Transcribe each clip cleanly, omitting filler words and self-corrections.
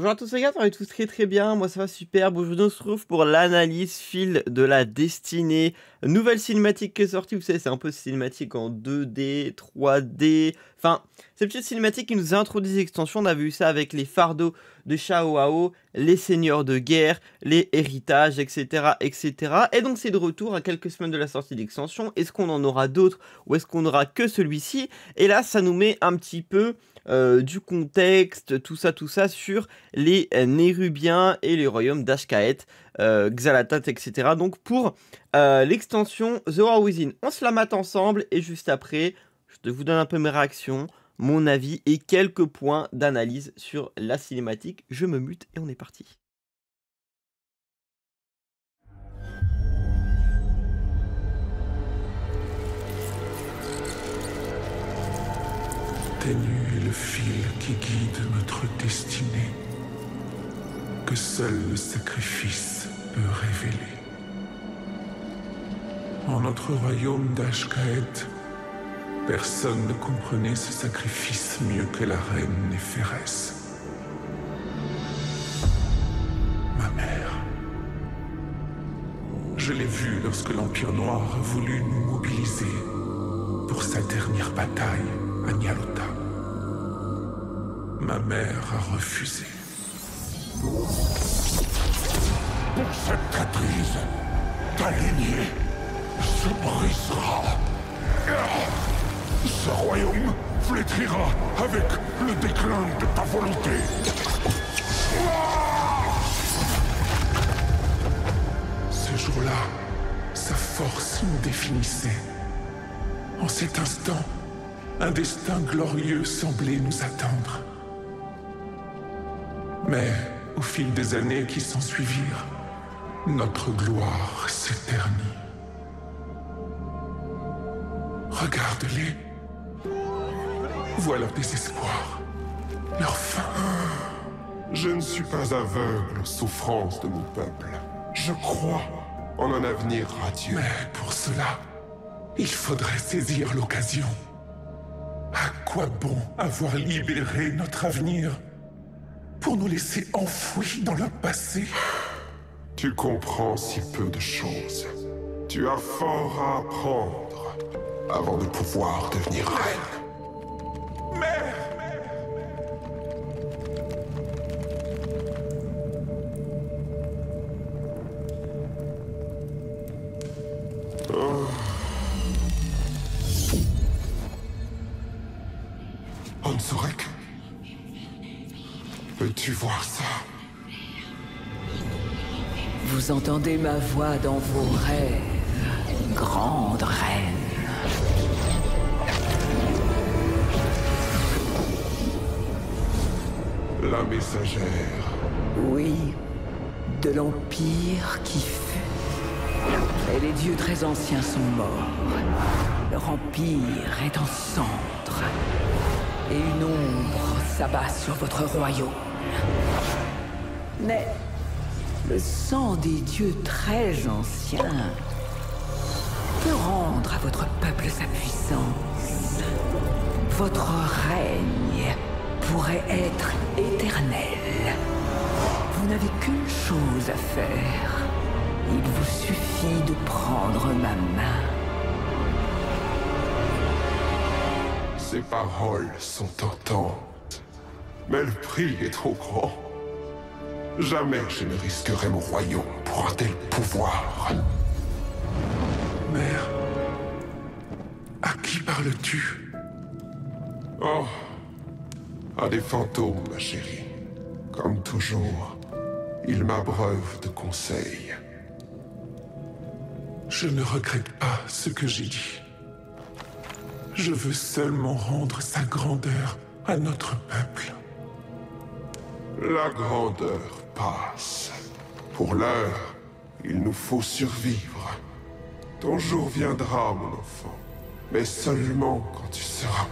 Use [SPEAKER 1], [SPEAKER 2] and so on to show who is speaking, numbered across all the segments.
[SPEAKER 1] Bonjour à tous les gars, ça va tous très bien, moi ça va super. Aujourd'hui on se retrouve pour l'analyse fil de la destinée. Nouvelle cinématique qui est sortie, vous savez c'est un peu cinématique en 2D, 3D. Enfin, ces petites cinématiques qui nous introduisent l'extension, on avait eu ça avec les fardeaux de Xiao Hao, les seigneurs de guerre, les héritages, etc. etc. Et donc c'est de retour à quelques semaines de la sortie d'extension. Est-ce qu'on en aura d'autres ou est-ce qu'on n'aura que celui-ci? Et là ça nous met un petit peu du contexte, tout ça sur les Nérubiens et les royaumes d'Ashkaet, Xalatat, etc. Donc pour l'extension The War Within, on se la mate ensemble et juste après, je vous donne un peu mes réactions, mon avis et quelques points d'analyse sur la cinématique. Je me mute et on est parti.
[SPEAKER 2] Ténu est le fil qui guide notre destinée, que seul le sacrifice peut révéler. En notre royaume d'Ashkaet, personne ne comprenait ce sacrifice mieux que la reine Néphérès. Ma mère. Je l'ai vue lorsque l'Empire Noir a voulu nous mobiliser pour sa dernière bataille à Nyalota. Ma mère a refusé.
[SPEAKER 3] Pour cette traîtrise, ta lignée se brisera. Ce royaume flétrira avec le déclin de ta volonté.
[SPEAKER 2] Ce jour-là, sa force nous définissait. En cet instant, un destin glorieux semblait nous attendre. Mais, au fil des années qui s'ensuivirent, notre gloire s'éternit. Regarde-les. Vois leur désespoir, leur faim.
[SPEAKER 3] Je ne suis pas aveugle aux souffrances de mon peuple. Je crois en un avenir radieux.
[SPEAKER 2] Mais pour cela, il faudrait saisir l'occasion. À quoi bon avoir libéré notre avenir pour nous laisser enfouis dans le passé?
[SPEAKER 3] Tu comprends si peu de choses. Tu as fort à apprendre avant de pouvoir devenir reine.
[SPEAKER 2] Mère!
[SPEAKER 3] Ansorek, peux-tu voir ça?
[SPEAKER 4] Vous entendez ma voix dans vos rêves, grande reine.
[SPEAKER 3] La messagère.
[SPEAKER 4] Oui, de l'Empire qui fut. Et les dieux très anciens sont morts. Leur empire est en cendres. Et une ombre s'abat sur votre royaume. Mais le sang des dieux très anciens peut rendre à votre peuple sa puissance. Votre règne pourrait être éternel. Vous n'avez qu'une chose à faire. Il vous suffit de prendre ma main.
[SPEAKER 3] Ces paroles sont tentantes, mais le prix est trop grand. Jamais je ne risquerai mon royaume pour un tel pouvoir.
[SPEAKER 2] Mère, à qui parles-tu?
[SPEAKER 3] Oh, à des fantômes, ma chérie. Comme toujours, ils m'abreuvent de conseils.
[SPEAKER 2] Je ne regrette pas ce que j'ai dit. Je veux seulement rendre sa grandeur à notre peuple.
[SPEAKER 3] La grandeur passe. Pour l'heure, il nous faut survivre. Ton jour viendra, mon enfant. Mais seulement quand tu seras...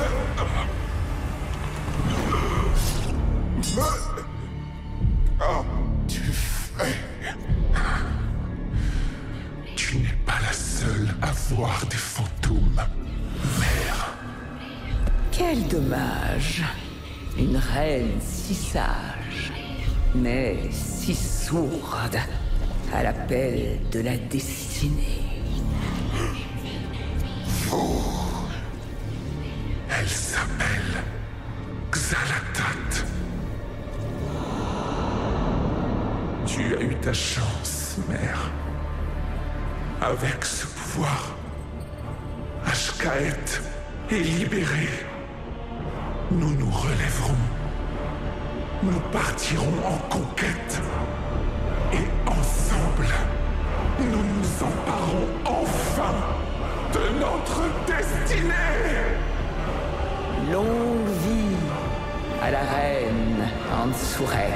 [SPEAKER 3] Ah,
[SPEAKER 2] Tu fais... Tu n'es pas la seule à voir des fantômes, mère.
[SPEAKER 4] Quel dommage. Une reine si sage. mais si sourde à l'appel de la destinée.
[SPEAKER 2] Elle s'appelle Xal'atath. Tu as eu ta chance, mère. Avec ce pouvoir, Ashkaet est libéré. Nous nous relèverons. Nous partirons en conquête. Et ensemble, nous nous emparons enfin de notre destinée.
[SPEAKER 4] Longue vie à la reine Ansurek.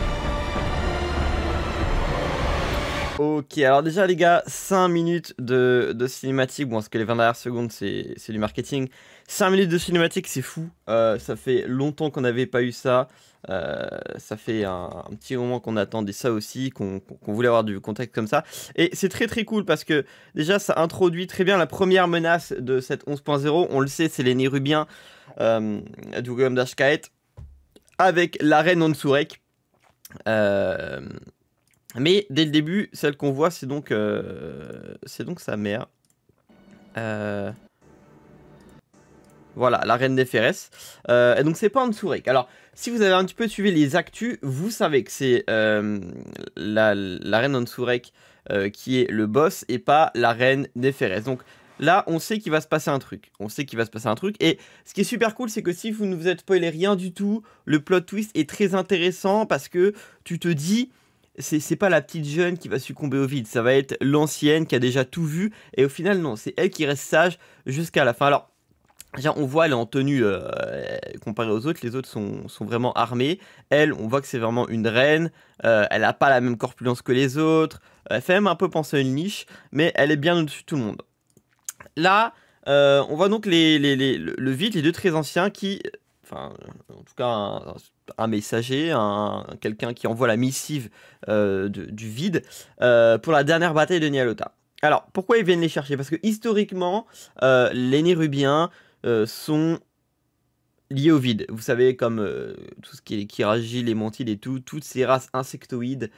[SPEAKER 1] Ok, alors déjà les gars, 5 minutes de cinématique, bon parce que les 20 dernières secondes c'est du marketing, 5 minutes de cinématique c'est fou, ça fait longtemps qu'on n'avait pas eu ça, ça fait un petit moment qu'on attendait ça aussi, qu'on voulait avoir du contexte comme ça, et c'est très très cool parce que déjà ça introduit très bien la première menace de cette 11.0, on le sait c'est les Nérubiens du royaume d'Ashkaet, avec la reine Ansurek. Mais dès le début, celle qu'on voit, c'est donc sa mère. Voilà, la reine Néphérès. Et donc c'est pas Ansurek. Alors, si vous avez un petit peu suivi les actus, vous savez que c'est la reine Ansurek qui est le boss et pas la reine Néphérès. Donc là, on sait qu'il va se passer un truc. On sait qu'il va se passer un truc. Et ce qui est super cool, c'est que si vous ne vous êtes spoilé rien du tout, le plot twist est très intéressant parce que tu te dis... C'est pas la petite jeune qui va succomber au vide, ça va être l'ancienne qui a déjà tout vu, et au final non, c'est elle qui reste sage jusqu'à la fin. Alors, déjà on voit elle est en tenue, comparée aux autres, les autres sont vraiment armés, elle on voit que c'est vraiment une reine, elle n'a pas la même corpulence que les autres, elle fait même un peu penser à une niche, mais elle est bien au-dessus de tout le monde. Là, on voit donc le vide, les deux très anciens qui... Enfin, en tout cas, un messager, quelqu'un qui envoie la missive du vide pour la dernière bataille de Nyalota. Alors, pourquoi ils viennent les chercher? Parce que historiquement, les Nérubiens sont liés au vide. Vous savez, comme tout ce qui est Kiragi, les Mantides et tout, toutes ces races insectoïdes,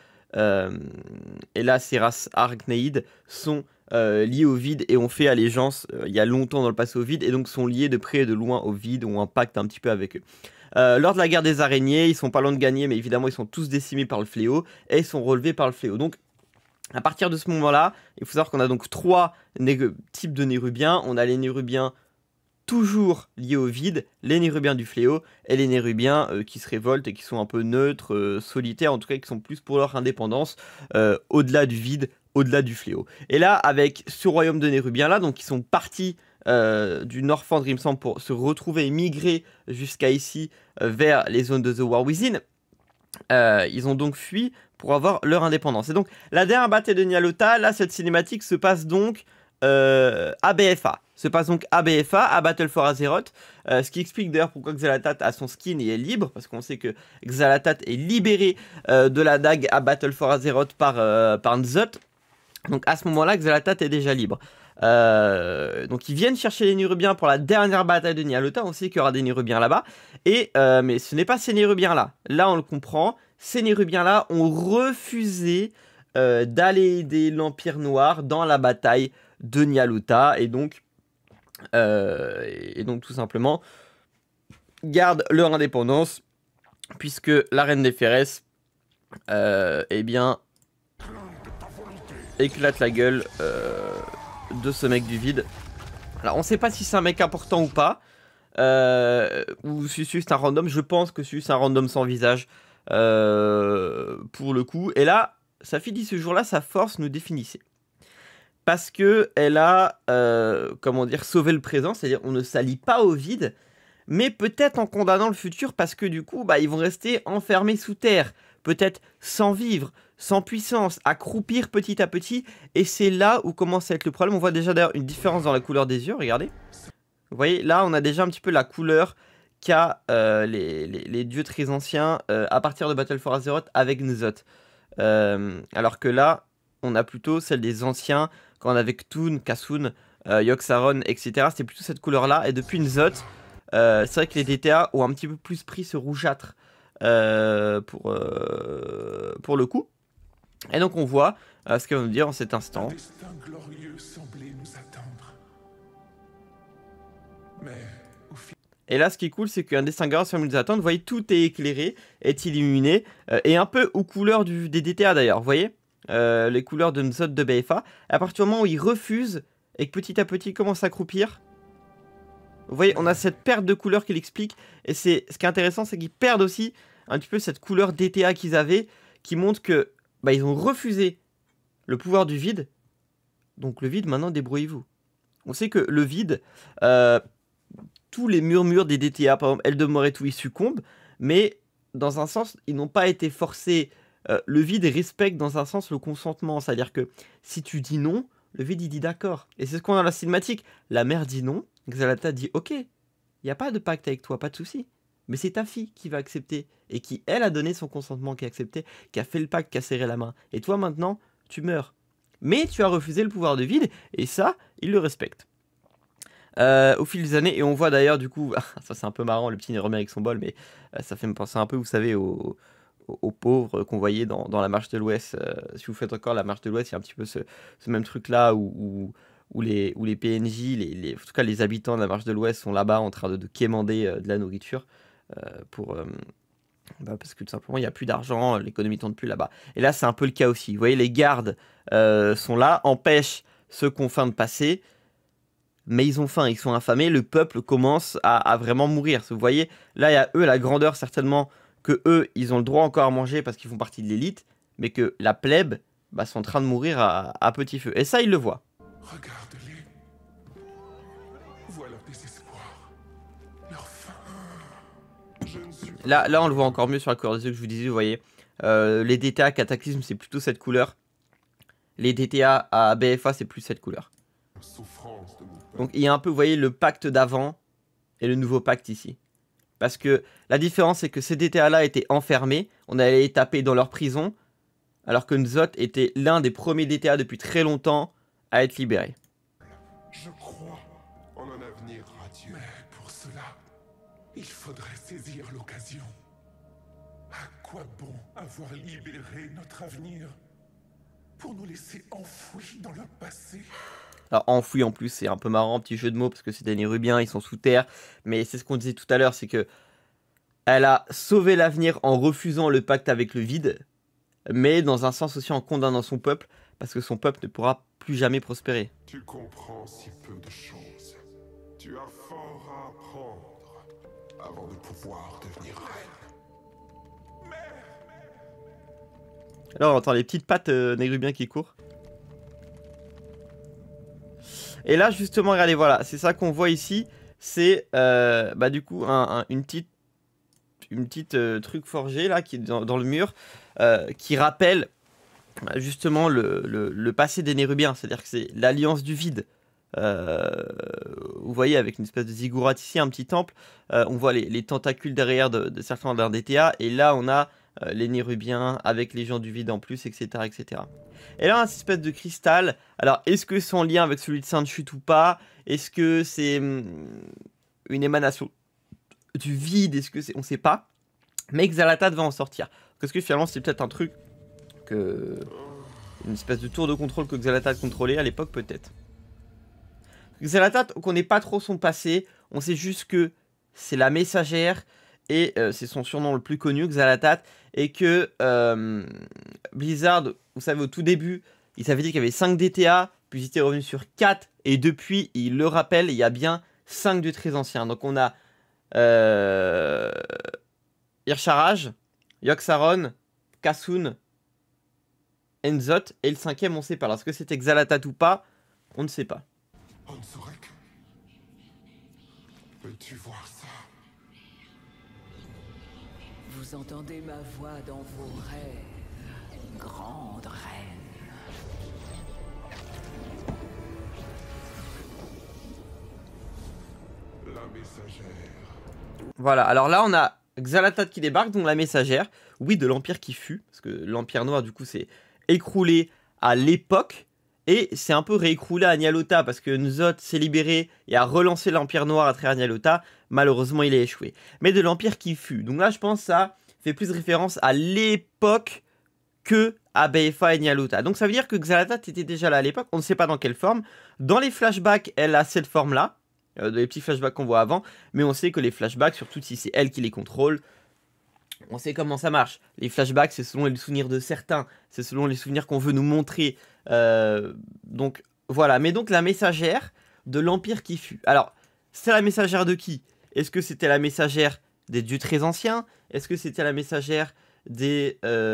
[SPEAKER 1] et là, ces races arachnéides sont liées au vide et ont fait allégeance il y a longtemps dans le passé au vide et donc sont liés de près et de loin au vide, ont un pacte un petit peu avec eux. Lors de la guerre des araignées, ils sont pas loin de gagner, mais évidemment ils sont tous décimés par le fléau et ils sont relevés par le fléau. Donc à partir de ce moment-là, il faut savoir qu'on a donc 3 types de Nérubiens. On a les Nérubiens toujours liés au vide, les Nérubiens du fléau et les Nérubiens qui se révoltent et qui sont un peu neutres, solitaires, en tout cas qui sont plus pour leur indépendance, au-delà du vide, au-delà du fléau. Et là, avec ce royaume de Nérubiens là, donc ils sont partis du Northrend, il me semble, pour se retrouver et migrer jusqu'à ici, vers les zones de The War Within, ils ont donc fui pour avoir leur indépendance. Et donc, la dernière bataille de Nyalota, là, cette cinématique se passe donc à BFA. Se passe donc à BFA, à Battle for Azeroth, ce qui explique d'ailleurs pourquoi Xal'atath a son skin et est libre, parce qu'on sait que Xal'atath est libéré de la dague à Battle for Azeroth par N'Zoth. Donc à ce moment-là, Xal'atath est déjà libre. Donc ils viennent chercher les Nérubiens pour la dernière bataille de Nyalota. On sait qu'il y aura des Nérubiens là-bas. Mais ce n'est pas ces Nérubiens-là. Là, on le comprend. Ces Nérubiens-là ont refusé d'aller aider l'Empire Noir dans la bataille de Nyalota. Et donc tout simplement, gardent leur indépendance. Puisque la reine Néphérès, eh bien, éclate la gueule de ce mec du vide. Alors on sait pas si c'est un mec important ou pas, ou si c'est un random. Je pense que c'est un random sans visage pour le coup. Et là, sa fille dit ce jour-là, sa force nous définissait. Parce que elle a, comment dire, sauvé le présent, c'est-à-dire on ne s'allie pas au vide, mais peut-être en condamnant le futur, parce que du coup, ils vont rester enfermés sous terre, peut-être sans vivre, sans puissance, à croupir petit à petit, et c'est là où commence à être le problème. On voit déjà d'ailleurs une différence dans la couleur des yeux, regardez. Vous voyez, là on a déjà un petit peu la couleur qu'a les dieux très anciens à partir de Battle for Azeroth avec N'Zoth. Alors que là, on a plutôt celle des anciens, quand on avait Ktun, Kassun, Yogg-Saron, etc. C'était plutôt cette couleur-là, et depuis N'Zoth, c'est vrai que les DTA ont un petit peu plus pris ce rougeâtre pour le coup. Et donc on voit ce qu'elle va nous dire en cet instant.
[SPEAKER 2] Un destin glorieux semblait nous attendre. Mais au final,
[SPEAKER 1] Et là, ce qui est cool, c'est qu'un destin glorieux semble nous attendre. Vous voyez, tout est éclairé, est illuminé, et un peu aux couleurs des DTA d'ailleurs. Vous voyez les couleurs de Nzot de BFA. À partir du moment où il refuse et que petit à petit il commence à croupir, vous voyez, on a cette perte de couleur qu'il explique. Et ce qui est intéressant, c'est qu'ils perdent aussi un petit peu cette couleur DTA qu'ils avaient, qui montre que ils ont refusé le pouvoir du vide. Donc le vide, maintenant, débrouillez-vous. On sait que le vide, tous les murmures des DTA, par exemple Eldemort et tout, ils succombent, mais dans un sens, ils n'ont pas été forcés. Le vide respecte dans un sens le consentement, c'est-à-dire que si tu dis non, le vide il dit d'accord. Et c'est ce qu'on a dans la cinématique. La mère dit non, Xalata dit ok, il n'y a pas de pacte avec toi, pas de souci. Mais c'est ta fille qui va accepter, et qui, elle, a donné son consentement, qui a accepté, qui a fait le pacte, qui a serré la main. Et toi, maintenant, tu meurs. Mais tu as refusé le pouvoir de vide, et ça, il le respecte. Au fil des années, et on voit d'ailleurs, du coup, ça c'est un peu marrant, le petit Néromé avec son bol, mais ça fait me penser un peu, vous savez, aux pauvres qu'on voyait dans la marche de l'Ouest. Si vous faites encore la marche de l'Ouest, il y a un petit peu ce même truc-là où les PNJ, en tout cas les habitants de la marche de l'Ouest sont là-bas en train de quémander de la nourriture parce que tout simplement il n'y a plus d'argent, l'économie ne tourne plus là-bas. Et là c'est un peu le cas aussi. Vous voyez, les gardes sont là, empêchent ceux qui ont faim de passer, mais ils ont faim, ils sont affamés, le peuple commence à vraiment mourir. Vous voyez, là il y a eux la grandeur certainement que eux ils ont le droit encore à manger parce qu'ils font partie de l'élite, mais que la plèbe sont en train de mourir à petit feu. Et ça ils le voient.
[SPEAKER 2] regarde-les. Vois leur désespoir, leur faim. Je ne suis
[SPEAKER 1] Là on le voit encore mieux sur la couleur des yeux que je vous disais, vous voyez. Les DTA Cataclysme c'est plutôt cette couleur. Les DTA à BFA c'est plus cette couleur.
[SPEAKER 3] La souffrance de mon peuple.
[SPEAKER 1] Donc il y a un peu, vous voyez, le pacte d'avant et le nouveau pacte ici. Parce que la différence c'est que ces DTA là étaient enfermés, on allait les taper dans leur prison, alors que Nzot était l'un des premiers DTA depuis très longtemps à être libéré.
[SPEAKER 3] Je crois en un avenir radieux.
[SPEAKER 2] Mais pour cela, il faudrait saisir l'occasion. À quoi bon avoir libéré notre avenir pour nous laisser enfouis dans le passé?
[SPEAKER 1] Alors enfoui en plus, c'est un peu marrant, petit jeu de mots, parce que c'est des Nérubiens, ils sont sous terre. Mais c'est ce qu'on disait tout à l'heure, c'est que elle a sauvé l'avenir en refusant le pacte avec le vide, mais dans un sens aussi en condamnant son peuple, parce que son peuple ne pourra plus jamais prospérer.
[SPEAKER 3] Tu comprends si peu de choses. Tu as fort à apprendre avant de pouvoir devenir reine.
[SPEAKER 1] Alors on entend les petites pattes Nérubiens qui courent. Et là justement, regardez, voilà, c'est ça qu'on voit ici. C'est du coup une petite truc forgé là qui est dans le mur qui rappelle justement le passé des Nérubiens. C'est-à-dire que c'est l'alliance du vide. Vous voyez, avec une espèce de ziggurat ici, un petit temple. On voit les tentacules derrière de certains d'un DTA. Et là on a les Nérubiens avec les gens du vide en plus, etc. etc. Et là, on a cette espèce de cristal. Alors, est-ce que c'est en lien avec celui de Sainte-Chute ou pas? Est-ce que c'est une émanation du vide? Est-ce que c'est... On sait pas. Mais Xalata va en sortir. Parce que finalement, c'est peut-être un truc que... Une espèce de tour de contrôle que Xalata contrôlait à l'époque, peut-être. Xalata, on connaît pas trop son passé. On sait juste que c'est la messagère. Et c'est son surnom le plus connu, Xalatat. Et que Blizzard, vous savez, au tout début, il s'avait dit qu'il y avait 5 DTA, puis il était revenu sur 4. Et depuis, il le rappelle, il y a bien 5 du très ancien. Donc on a Ircharaj, Yogg-Saron, Kassun, Nzot. Et le 5e, on ne sait pas. Alors, est-ce que c'était Xalatat ou pas? On ne sait pas.
[SPEAKER 3] Ansorek, peux-tu voir ça?
[SPEAKER 4] Vous entendez ma voix dans vos rêves, grande reine.
[SPEAKER 3] La messagère.
[SPEAKER 1] Voilà, alors là on a Xalatat qui débarque, donc la messagère, oui, de l'Empire qui fut, parce que l'Empire Noir du coup s'est écroulé à l'époque, et c'est un peu réécroulé à Nyalota, parce que Nzot s'est libéré et a relancé l'Empire Noir à travers Nyalota. Malheureusement il a échoué. Mais de l'Empire qui fut, donc là je pense à fait plus référence à l'époque que à BFA et Nyalota. Donc ça veut dire que Xal'atath était déjà là à l'époque, on ne sait pas dans quelle forme. Dans les flashbacks, elle a cette forme-là, les petits flashbacks qu'on voit avant, mais on sait que les flashbacks, surtout si c'est elle qui les contrôle, on sait comment ça marche. Les flashbacks, c'est selon les souvenirs de certains, c'est selon les souvenirs qu'on veut nous montrer. Donc voilà, mais donc la messagère de l'Empire qui fut. Alors, c'est la messagère de qui? Est-ce que c'était la messagère des dieux très anciens? Est-ce que c'était la messagère des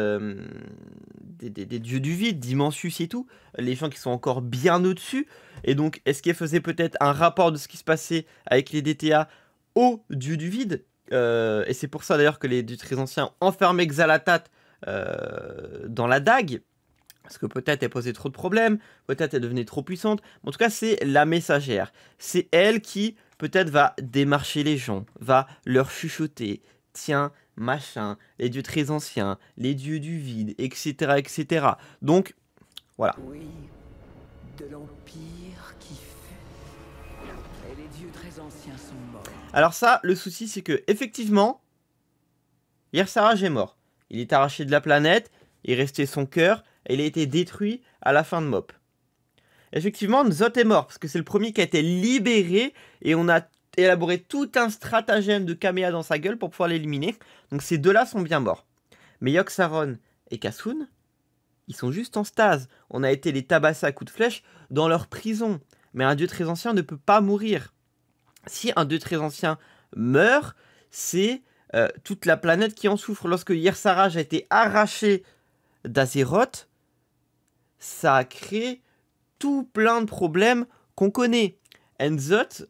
[SPEAKER 1] dieux du vide, d'Immensius et tout, les gens qui sont encore bien au-dessus? Et donc, est-ce qu'elle faisait peut-être un rapport de ce qui se passait avec les DTA aux dieux du vide? Et c'est pour ça d'ailleurs que les dieux très anciens enfermaient Xal'atath dans la dague. Parce que peut-être elle posait trop de problèmes, peut-être elle devenait trop puissante. En tout cas, c'est la messagère. C'est elle qui, peut-être, va démarcher les gens, va leur chuchoter. Tiens, machin, les dieux très anciens, les dieux du vide, etc. etc. Donc, voilà.
[SPEAKER 4] Oui, de l'Empire qui fut. Et les dieux très anciens sont morts.
[SPEAKER 1] Alors ça, le souci, c'est que, effectivement, Yersaraj est mort. Il est arraché de la planète, il restait son cœur, et il a été détruit à la fin de Mop. Effectivement, N'Zoth est mort, parce que c'est le premier qui a été libéré, et on a élaboré tout un stratagème de Kamea dans sa gueule pour pouvoir l'éliminer. Donc ces deux-là sont bien morts. Mais Yogg-Saron et Kassoun, ils sont juste en stase. On a été les tabasser à coups de flèche dans leur prison. Mais un dieu très ancien ne peut pas mourir. Si un dieu très ancien meurt, c'est toute la planète qui en souffre. Lorsque Yersaraj a été arraché d'Azeroth, ça a créé tout plein de problèmes qu'on connaît. N'Zoth,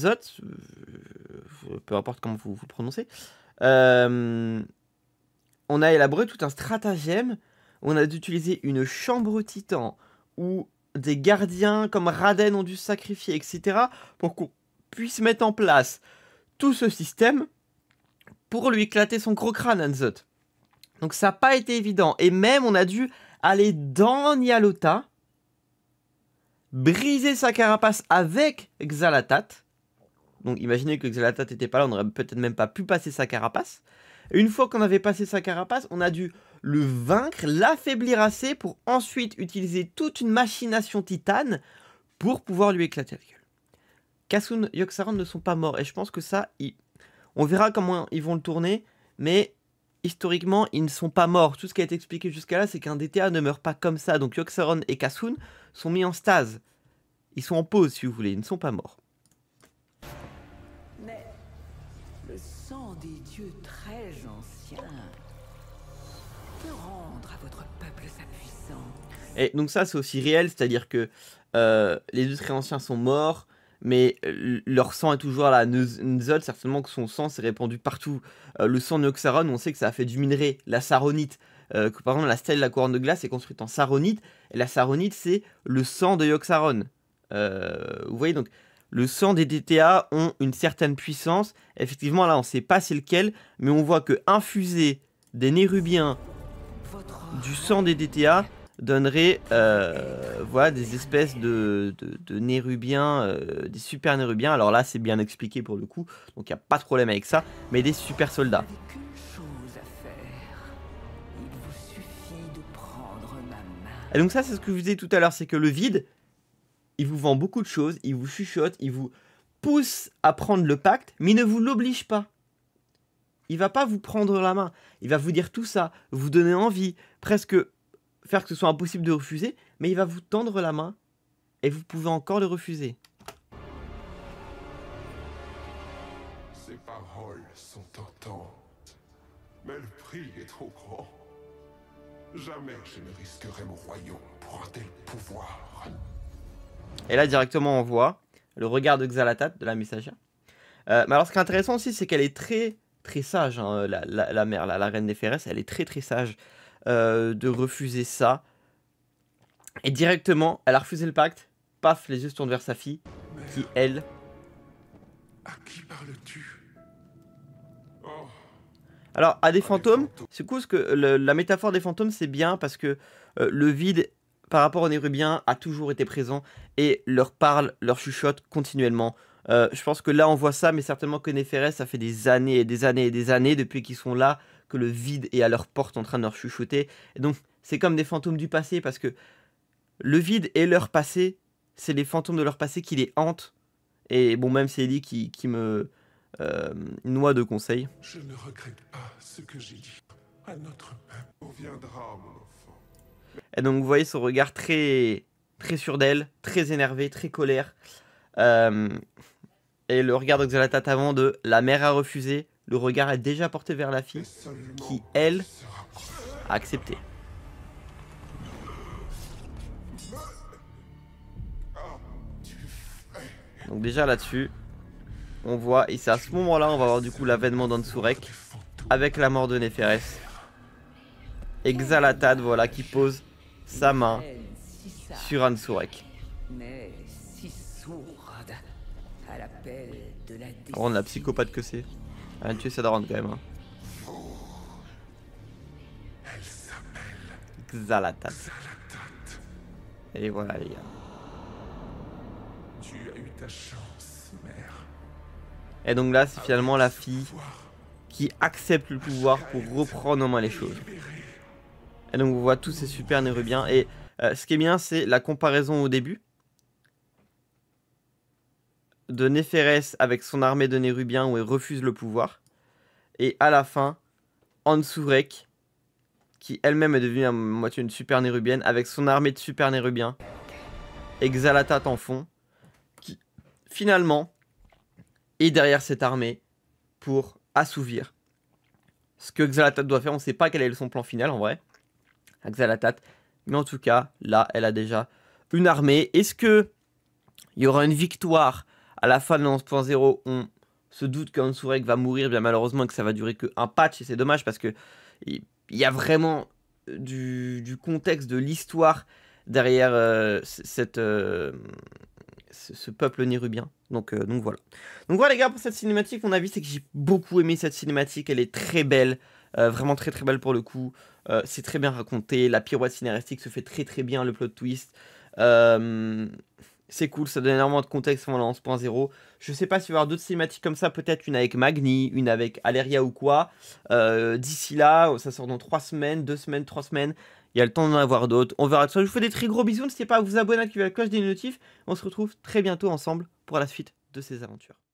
[SPEAKER 1] peu importe comment vous le prononcez, on a élaboré tout un stratagème. On a d'utiliser une chambre titan où des gardiens comme Raden ont dû se sacrifier, etc. pour qu'on puisse mettre en place tout ce système pour lui éclater son gros crâne, N'Zoth. Donc ça n'a pas été évident. Et même on a dû aller dans Nyalota, briser sa carapace avec Xal'atath. Donc imaginez que Xal'atath n'était pas là, on n'aurait peut-être même pas pu passer sa carapace. Et une fois qu'on avait passé sa carapace, on a dû le vaincre, l'affaiblir assez pour ensuite utiliser toute une machination titane pour pouvoir lui éclater la gueule. Kassoun, Yogg-Saron ne sont pas morts. Et je pense que ça, on verra comment ils vont le tourner. Mais historiquement, ils ne sont pas morts. Tout ce qui a été expliqué jusqu'à là, c'est qu'un DTA ne meurt pas comme ça. Donc Yogg-Saron et Kassoun sont mis en stase. Ils sont en pause, si vous voulez. Ils ne sont pas morts.
[SPEAKER 4] Mais le sang des dieux très anciens peut rendre à votre peuple sa puissance.
[SPEAKER 1] Et donc ça, c'est aussi réel. C'est-à-dire que les dieux très anciens sont morts. Mais leur sang est toujours là. N'Zoth, certainement que son sang s'est répandu partout. Le sang de Yogg-Saron, on sait que ça a fait du minerai, la saronite. Que par exemple, la stèle de la couronne de glace est construite en saronite. Et la saronite, c'est le sang de Yogg-Saron. Vous voyez, donc, le sang des DTA ont une certaine puissance. Effectivement, là, on ne sait pas c'est lequel. Mais on voit que infuser des nérubiens du sang des DTA donnerait voilà, des espèces de nérubiens, des super nérubiens. Alors là, c'est bien expliqué pour le coup, donc il n'y a pas de problème avec ça. Mais des super soldats.
[SPEAKER 4] Avec une chose à faire, il vous suffit de prendre ma main.
[SPEAKER 1] Et donc ça, c'est ce que je vous disais tout à l'heure, c'est que le vide, il vous vend beaucoup de choses, il vous chuchote, il vous pousse à prendre le pacte, mais il ne vous l'oblige pas. Il va pas vous prendre la main, il va vous dire tout ça, vous donner envie, presque faire que ce soit impossible de refuser, mais il va vous tendre la main et vous pouvez encore le refuser.
[SPEAKER 3] Ces paroles sont tentantes, mais le prix est trop grand. Jamais je ne risquerai mon royaume pour un tel pouvoir.
[SPEAKER 1] Et là, directement, on voit le regard de Xal'atath, de la messagère. Mais alors, ce qui est intéressant aussi, c'est qu'elle est très, très sage, hein, la mère, la reine des Férès, elle est très, très sage de refuser ça. Et directement, elle a refusé le pacte. Paf, les yeux se tournent vers sa fille, qui, elle...
[SPEAKER 3] À qui parles-tu? Oh,
[SPEAKER 1] Alors, à des fantômes, c'est cool parce que la métaphore des fantômes, c'est bien parce que le vide, par rapport aux Nérubiens, a toujours été présent et leur parle, leur chuchote continuellement. Je pense que là, on voit ça, mais certainement que Néphérès, ça fait des années et des années et des années depuis qu'ils sont là, que le vide est à leur porte en train de leur chuchoter. Et donc, c'est comme des fantômes du passé, parce que le vide et leur passé, c'est les fantômes de leur passé qui les hantent. Et bon, même c'est Ellie qui me noie de conseils.
[SPEAKER 3] Je ne regrette pas ce que j'ai dit. À notre peuple, on viendra, mon enfant.
[SPEAKER 1] Et donc, vous voyez son regard très sûr d'elle, très énervé, très colère. Et le regard d'Oxalatat avant de la mère a refusé. Le regard est déjà porté vers la fille, qui, elle, a accepté. Donc déjà là-dessus, on voit, et c'est à ce moment-là, on va voir du coup l'avènement d'Ansurek, avec la mort de Néphérès. Et Xal'Athad, voilà, qui pose sa main sur Ansurek. On la psychopathe que c'est. Elle a tué sa daronne quand même. Hein.
[SPEAKER 3] Elle s'appelle
[SPEAKER 1] Xal'Athad.
[SPEAKER 3] Xal'Athad.
[SPEAKER 1] Et voilà les gars.
[SPEAKER 3] Tu as eu ta chance, mère.
[SPEAKER 1] Et donc là, c'est finalement la fille qui accepte le pouvoir pour reprendre en main les choses. Et donc on voit tous ces super nérubiens. Et ce qui est bien, c'est la comparaison au début de Néphérès avec son armée de nérubiens où il refuse le pouvoir. Et à la fin, Ansurek, qui elle-même est devenue à moitié une super nérubienne, avec son armée de super nérubiens. Et Xal'Athad en fond, qui finalement est derrière cette armée pour assouvir ce que Xal'Athad doit faire. On ne sait pas quel est son plan final en vrai, à Xal'Athad. Mais en tout cas, là, elle a déjà une armée. Est-ce que il y aura une victoire à la fin de 11.0? On se doute qu'Ansurek va mourir, bien malheureusement, que ça va durer qu'un patch. Et c'est dommage parce que il y a vraiment du contexte, de l'histoire derrière ce peuple nérubien. Donc voilà. Donc voilà les gars pour cette cinématique. Mon avis c'est que j'ai beaucoup aimé cette cinématique. Elle est très belle. Vraiment très belle pour le coup. C'est très bien raconté. La pirouette scénaristique se fait très bien. Le plot twist. C'est cool, ça donne énormément de contexte pendant 11.0. Je sais pas s'il va y avoir d'autres cinématiques comme ça, peut-être une avec Magni, une avec Aleria ou quoi. D'ici là, ça sort dans 3 semaines, 2 semaines, 3 semaines. Il y a le temps d'en avoir d'autres. On verra tout ça. Je vous fais des très gros bisous. N'hésitez pas à vous abonner, à activer la cloche des notifs. On se retrouve très bientôt ensemble pour la suite de ces aventures.